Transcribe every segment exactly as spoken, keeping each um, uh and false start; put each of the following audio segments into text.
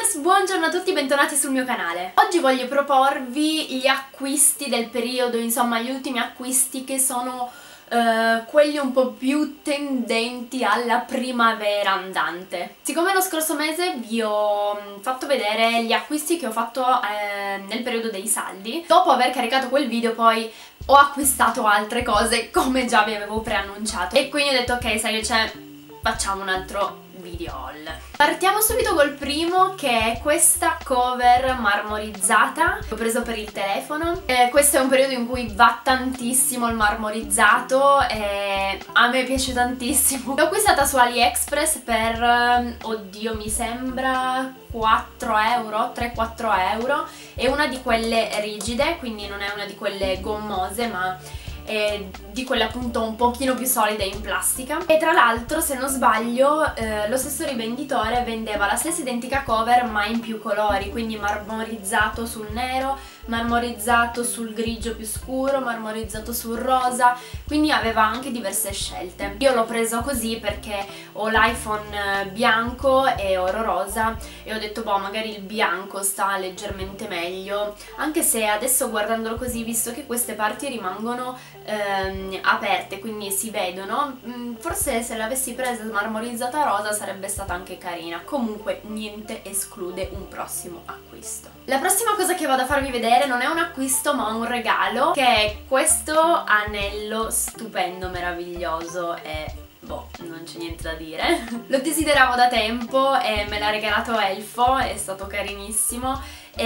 Youtubers, buongiorno a tutti, bentornati sul mio canale. Oggi voglio proporvi gli acquisti del periodo, insomma gli ultimi acquisti che sono uh, quelli un po' più tendenti alla primavera andante. Siccome lo scorso mese vi ho fatto vedere gli acquisti che ho fatto eh, nel periodo dei saldi, dopo aver caricato quel video poi ho acquistato altre cose come già vi avevo preannunciato e quindi ho detto ok, sai che c'è, facciamo un altro video haul. Partiamo subito col primo, che è questa cover marmorizzata che ho preso per il telefono. Eh, questo è un periodo in cui va tantissimo il marmorizzato e a me piace tantissimo. L'ho acquistata su AliExpress per, oddio, mi sembra quattro euro, tre quattro euro. È una di quelle rigide, quindi non è una di quelle gommose, ma E di quelle appunto un pochino più solide in plastica. E tra l'altro, se non sbaglio, eh, lo stesso rivenditore vendeva la stessa identica cover ma in più colori, quindi marmorizzato sul nero, marmorizzato sul grigio più scuro, marmorizzato sul rosa, quindi aveva anche diverse scelte. Io l'ho preso così perché ho l'iPhone bianco e oro rosa e ho detto boh, magari il bianco sta leggermente meglio, anche se adesso guardandolo così, visto che queste parti rimangono ehm, aperte, quindi si vedono, forse se l'avessi presa marmorizzata rosa sarebbe stata anche carina. Comunque niente esclude un prossimo acquisto. La prossima cosa che vado a farvi vedere non è un acquisto ma un regalo, che è questo anello stupendo, meraviglioso e boh, non c'è niente da dire. Lo desideravo da tempo e me l'ha regalato Elfo, è stato carinissimo.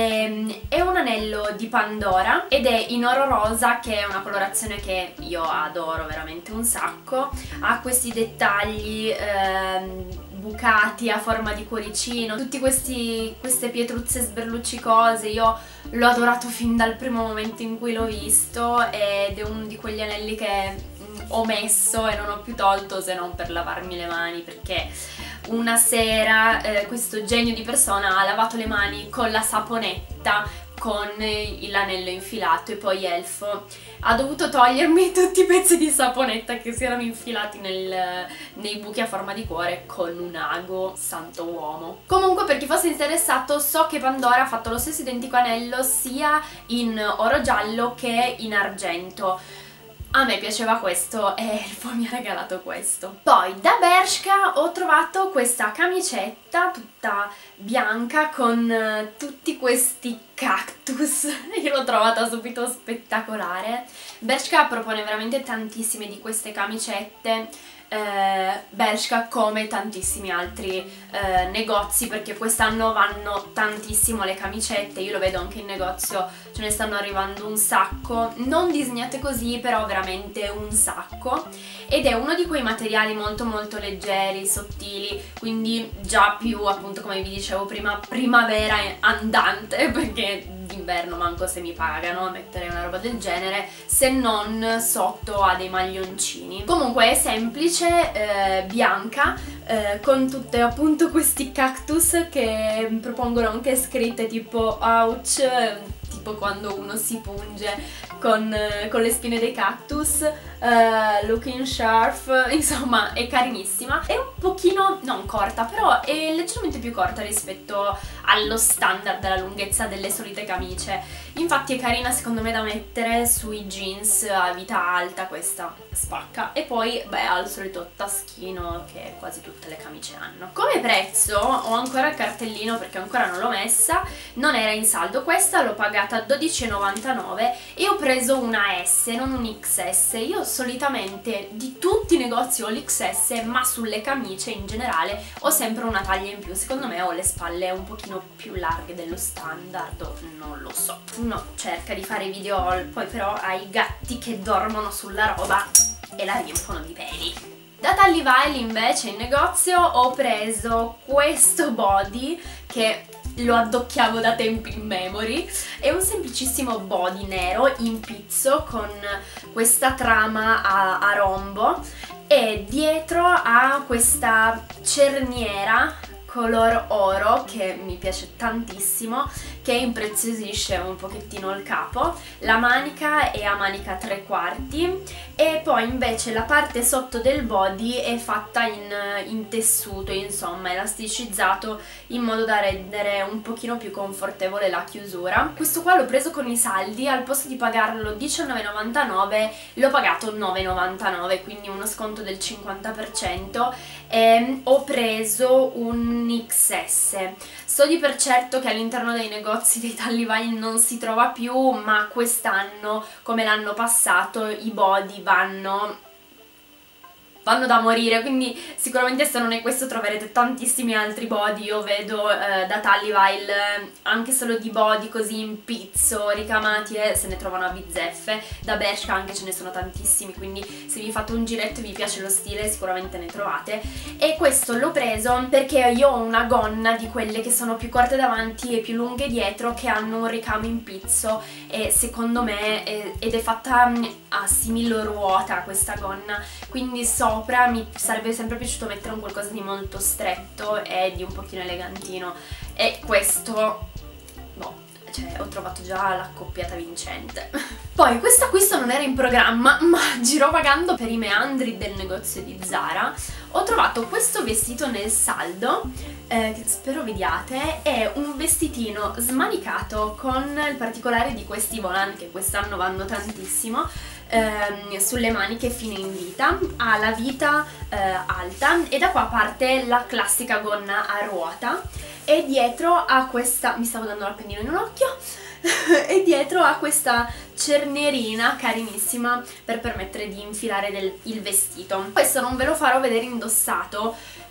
E, è un anello di Pandora ed è in oro rosa, che è una colorazione che io adoro veramente un sacco. Ha questi dettagli ehm, bucati a forma di cuoricino, tutte queste pietruzze sberluccicose. Io l'ho adorato fin dal primo momento in cui l'ho visto ed è uno di quegli anelli che ho messo e non ho più tolto, se non per lavarmi le mani, perché una sera eh, questo genio di persona ha lavato le mani con la saponetta con l'anello infilato e poi Elfo ha dovuto togliermi tutti i pezzi di saponetta che si erano infilati nel, nei buchi a forma di cuore con un ago, santo uomo. Comunque, per chi fosse interessato, so che Pandora ha fatto lo stesso identico anello sia in oro giallo che in argento. A me piaceva questo e Elfo mi ha regalato questo. Poi da Bershka ho trovato questa camicetta tutta bianca con uh, tutti questi cactus. Io l'ho trovata subito spettacolare. Bershka propone veramente tantissime di queste camicette. Eh, Bershka, come tantissimi altri eh, negozi, perché quest'anno vanno tantissimo le camicette. Io lo vedo anche in negozio, ce ne stanno arrivando un sacco, non disegnate così, però veramente un sacco. Ed è uno di quei materiali molto molto leggeri, sottili, quindi già più, appunto, come vi dicevo prima, primavera andante, perché d'inverno manco se mi pagano a mettere una roba del genere, se non sotto a dei maglioncini. Comunque è semplice, eh, bianca, eh, con tutte appunto questi cactus che propongono anche scritte tipo ouch, tipo quando uno si punge con, eh, con le spine dei cactus, uh, looking sharp, insomma è carinissima. È un pochino, non corta, però è leggermente più corta rispetto allo standard della lunghezza delle solite camicie. Infatti è carina secondo me da mettere sui jeans a vita alta, questa spacca. E poi beh, ha il solito taschino che quasi tutte le camicie hanno. Come prezzo ho ancora il cartellino perché ancora non l'ho messa, non era in saldo. Questa l'ho pagata dodici e novantanove e ho preso una S, non un X S. Io solitamente di tutti i negozi ho l'X S, ma sulle camicie in generale ho sempre una taglia in più. Secondo me ho le spalle un pochino più larghe dello standard, non lo so. Uno cerca di fare video haul, poi però ha i gatti che dormono sulla roba e la riempiono di peli. Da Tallivile invece in negozio ho preso questo body che lo addocchiavo da tempi in memory. È un semplicissimo body nero in pizzo con questa trama a, a rombo e dietro ha questa cerniera color oro che mi piace tantissimo, che impreziosisce un pochettino il capo. La manica è a manica tre quarti e poi invece la parte sotto del body è fatta in, in tessuto, insomma elasticizzato in modo da rendere un pochino più confortevole la chiusura. Questo qua l'ho preso con i saldi, al posto di pagarlo diciannove e novantanove l'ho pagato nove e novantanove, quindi uno sconto del cinquanta per cento, e ho preso un X S. So di per certo che all'interno dei negozi dei Tallivile non si trova più, ma quest'anno, come l'anno passato, i body vanno vanno da morire, quindi sicuramente se non è questo troverete tantissimi altri body. Io vedo eh, da Tallivile eh, anche solo di body così in pizzo, ricamati, e eh, se ne trovano a bizzeffe. Da Bershka anche ce ne sono tantissimi, quindi se vi fate un giretto e vi piace lo stile sicuramente ne trovate. E questo l'ho preso perché io ho una gonna di quelle che sono più corte davanti e più lunghe dietro, che hanno un ricamo in pizzo, e secondo me è, ed è fatta a simil ruota questa gonna, quindi so mi sarebbe sempre piaciuto mettere un qualcosa di molto stretto e di un pochino elegantino, e questo, boh, cioè ho trovato già l'accoppiata vincente. Poi questo acquisto non era in programma, ma girovagando per i meandri del negozio di Zara ho trovato questo vestito nel saldo, eh, che spero vediate. È un vestitino smanicato con il particolare di questi volant che quest'anno vanno tantissimo, ehm, sulle maniche fine in vita, ha la vita eh, alta, e da qua parte la classica gonna a ruota, e dietro ha questa, mi stavo dando l'appendino in un occhio, e dietro ha questa cernierina carinissima per permettere di infilare del, il vestito. Questo non ve lo farò vedere indossato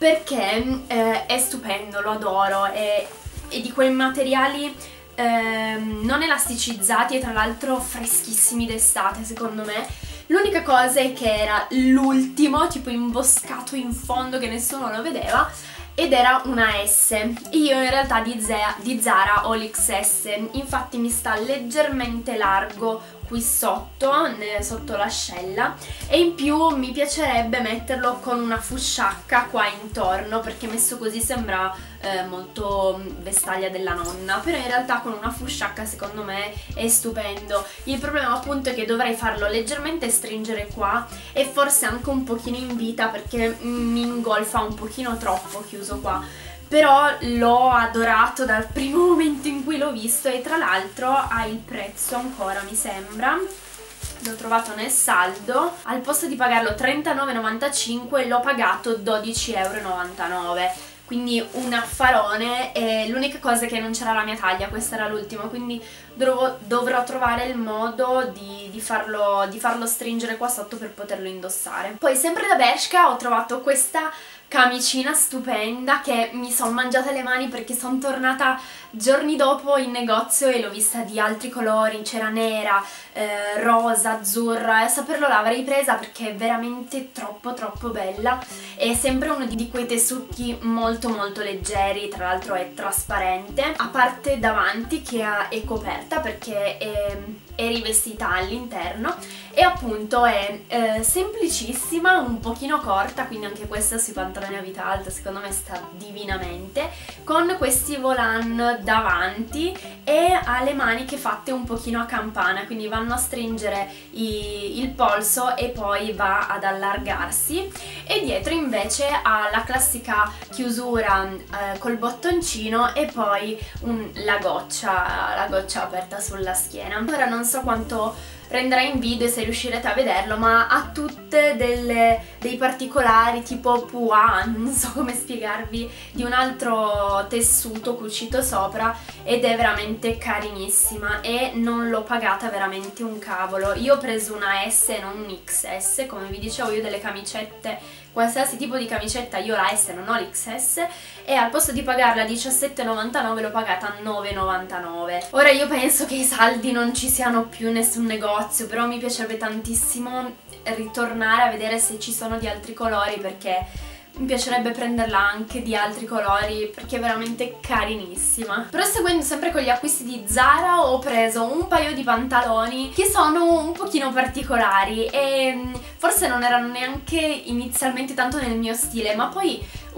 perché eh, è stupendo, lo adoro, è, è di quei materiali eh, non elasticizzati e tra l'altro freschissimi d'estate secondo me. L'unica cosa è che era l'ultimo, tipo imboscato in fondo, che nessuno lo vedeva, ed era una S. Io in realtà di, Zea, di Zara ho l'X S, infatti mi sta leggermente largo qui sotto, sotto l'ascella, e in più mi piacerebbe metterlo con una fusciacca qua intorno, perché messo così sembra eh, molto vestaglia della nonna, però in realtà con una fusciacca secondo me è stupendo. Il problema appunto è che dovrei farlo leggermente stringere qua e forse anche un pochino in vita, perché mi ingolfa un pochino troppo chiuso qua. Però l'ho adorato dal primo momento in cui l'ho visto, e tra l'altro ha il prezzo ancora, mi sembra, l'ho trovato nel saldo, al posto di pagarlo trentanove e novantacinque l'ho pagato dodici e novantanove euro, quindi un affarone. E l'unica cosa è che non c'era la mia taglia, questa era l'ultima, quindi dovrò, dovrò trovare il modo di, di, farlo, di farlo stringere qua sotto per poterlo indossare. Poi sempre da Bershka ho trovato questa camicina stupenda che mi sono mangiata le mani perché sono tornata giorni dopo in negozio e l'ho vista di altri colori, c'era nera, eh, rosa, azzurra, e a saperlo l'avrei presa perché è veramente troppo troppo bella. È sempre uno di quei tessuti molto molto leggeri, tra l'altro è trasparente, a parte davanti che è coperta perché è, è rivestita all'interno, e appunto è eh, semplicissima, un pochino corta, quindi anche questa sui pantaloni a vita alta secondo me sta divinamente, con questi volant davanti, e ha le maniche fatte un pochino a campana, quindi vanno a stringere i, il polso e poi va ad allargarsi, e dietro invece ha la classica chiusura eh, col bottoncino e poi un, la goccia, la goccia aperta sulla schiena. Ora non so quanto renderà in video se riuscirete a vederlo, ma ha tutte delle, dei particolari tipo pois, non so come spiegarvi, di un altro tessuto cucito sopra, ed è veramente carinissima e non l'ho pagata veramente un cavolo. Io ho preso una S e non un X S, come vi dicevo io delle camicette, qualsiasi tipo di camicetta io la S non ho l'X S, e al posto di pagarla diciassette e novantanove l'ho pagata nove e novantanove. Ora io penso che i saldi non ci siano più in nessun negozio, però mi piacerebbe tantissimo ritornare a vedere se ci sono di altri colori, perché mi piacerebbe prenderla anche di altri colori perché è veramente carinissima. Proseguendo sempre con gli acquisti di Zara, ho preso un paio di pantaloni che sono un pochino particolari e forse non erano neanche inizialmente tanto nel mio stile, ma poi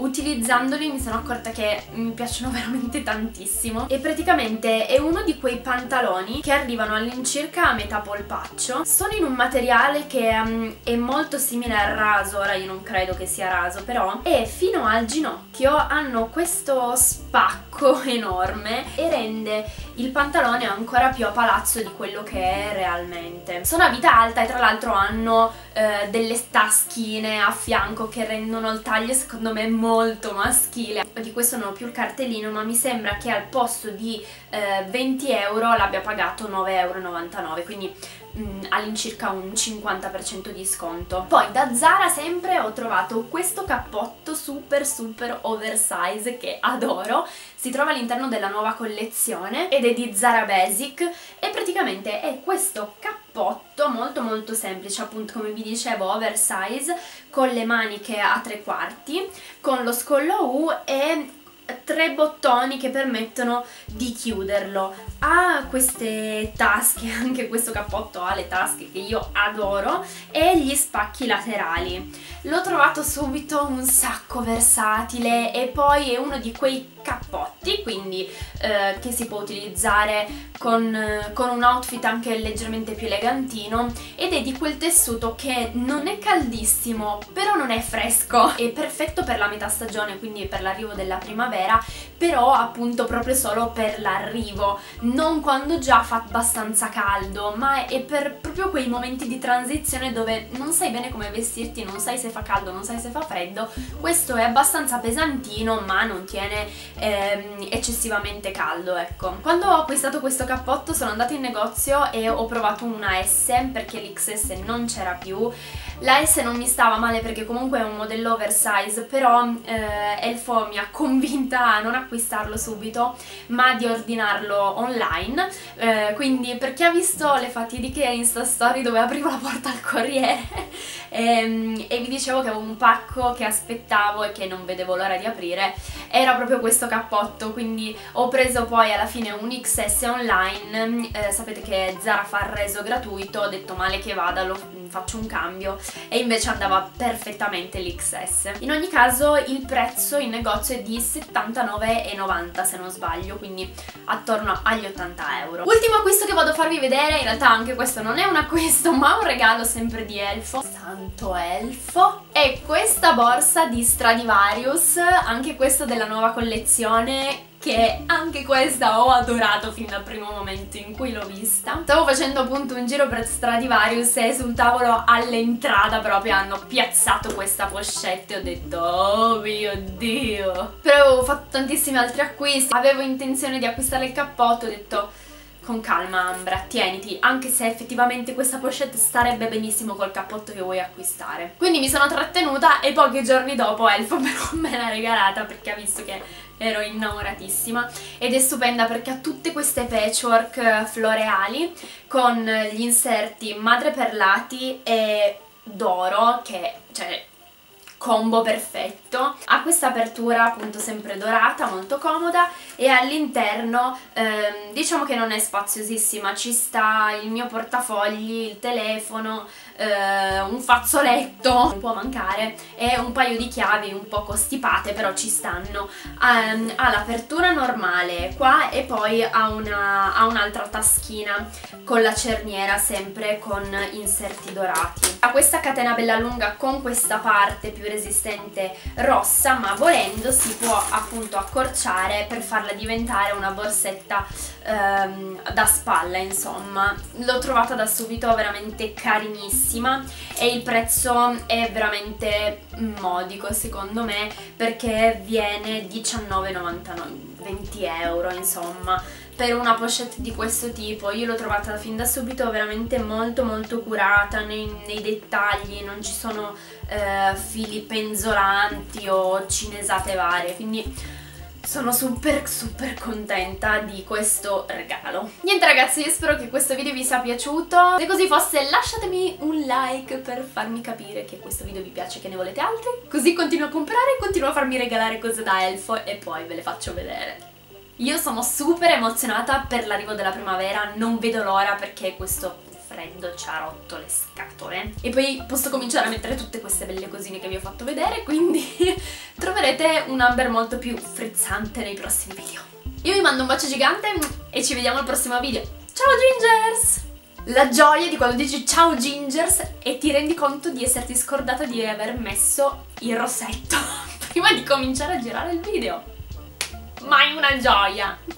utilizzandoli mi sono accorta che mi piacciono veramente tantissimo e praticamente è uno di quei pantaloni che arrivano all'incirca a metà polpaccio. Sono in un materiale che um, è molto simile al raso, ora io non credo che sia raso però, e fino al ginocchio hanno questo spacco enorme e rende il pantalone ancora più a palazzo di quello che è realmente. Sono a vita alta e tra l'altro hanno eh, delle taschine a fianco che rendono il taglio secondo me molto maschile. Di questo non ho più il cartellino, ma mi sembra che al posto di eh, venti euro l'abbia pagato nove e novantanove euro, quindi mm, all'incirca un cinquanta per cento di sconto. Poi da Zara sempre ho trovato questo cappotto super super oversize che adoro. Si trova all'interno della nuova collezione ed è di Zara Basic e praticamente è questo cappotto molto molto semplice, appunto come vi dicevo oversize, con le maniche a tre quarti, con lo scollo U e tre bottoni che permettono di chiuderlo. Ha queste tasche, anche questo cappotto ha le tasche che io adoro, e gli spacchi laterali. L'ho trovato subito un sacco versatile e poi è uno di quei cappotti, quindi eh, che si può utilizzare con, eh, con un outfit anche leggermente più elegantino, ed è di quel tessuto che non è caldissimo però non è fresco, è perfetto per la metà stagione, quindi per l'arrivo della primavera, però appunto proprio solo per l'arrivo, non quando già fa abbastanza caldo, ma è per proprio quei momenti di transizione dove non sai bene come vestirti, non sai se fa caldo, non sai se fa freddo. Questo è abbastanza pesantino ma non tiene ehm, eccessivamente caldo, ecco. Quando ho acquistato questo cappotto sono andata in negozio e ho provato una S perché l'X S non c'era più. La S non mi stava male perché comunque è un modello oversize, però eh, Elfo mi ha convinta a non acquistarlo subito ma di ordinarlo online, eh, quindi per chi ha visto le fatidiche Insta Story dove aprivo la porta al corriere e, e vi dicevo che avevo un pacco che aspettavo e che non vedevo l'ora di aprire, era proprio questo cappotto, quindi ho preso poi alla fine un X S online, eh, sapete che Zara fa il reso gratuito, ho detto male che vada, lo faccio un cambio, e invece andava perfettamente l'X S. In ogni caso il prezzo in negozio è di settantanove e novanta se non sbaglio, quindi attorno agli ottanta euro. Ultimo acquisto che vado a farvi vedere, in realtà anche questo non è un acquisto ma un regalo sempre di Elfo, santo Elfo, è questa borsa di Stradivarius, anche questa della nuova collezione, che anche questa ho adorato fin dal primo momento in cui l'ho vista. Stavo facendo appunto un giro per Stradivarius e sul tavolo all'entrata proprio hanno piazzato questa pochette e ho detto oh mio Dio. Però avevo fatto tantissimi altri acquisti, avevo intenzione di acquistare il cappotto, ho detto con calma Ambra, tieniti, anche se effettivamente questa pochette starebbe benissimo col cappotto che vuoi acquistare. Quindi mi sono trattenuta e pochi giorni dopo Elfo però me l'ha regalata perché ha visto che ero innamoratissima, ed è stupenda perché ha tutte queste patchwork floreali con gli inserti madreperlati e d'oro, che cioè combo perfetto. Ha questa apertura appunto sempre dorata, molto comoda, e all'interno ehm, diciamo che non è spaziosissima, ci sta il mio portafogli, il telefono, eh, un fazzoletto, non può mancare, e un paio di chiavi un po' costipate però ci stanno. Um, ha l'apertura normale qua e poi ha una, ha un'altra taschina con la cerniera sempre con inserti dorati. Ha questa catena bella lunga con questa parte più resistente rossa, ma volendo si può appunto accorciare per farla diventare una borsetta ehm, da spalla, insomma. L'ho trovata da subito veramente carinissima e il prezzo è veramente modico secondo me, perché viene diciannove e novantanove, venti euro insomma, per una pochette di questo tipo. Io l'ho trovata fin da subito veramente molto molto curata nei, nei dettagli, non ci sono eh, fili penzolanti o cinesate varie, quindi sono super super contenta di questo regalo. Niente ragazzi, io spero che questo video vi sia piaciuto, se così fosse lasciatemi un like per farmi capire che questo video vi piace e che ne volete altri, così continuo a comprare e continuo a farmi regalare cose da Elfo e poi ve le faccio vedere. Io sono super emozionata per l'arrivo della primavera, non vedo l'ora perché questo freddo ci ha rotto le scatole. E poi posso cominciare a mettere tutte queste belle cosine che vi ho fatto vedere, quindi troverete un Amber molto più frizzante nei prossimi video. Io vi mando un bacio gigante e ci vediamo al prossimo video. Ciao Gingers! La gioia di quando dici ciao Gingers e ti rendi conto di esserti scordata di aver messo il rossetto prima di cominciare a girare il video. Ma è una gioia!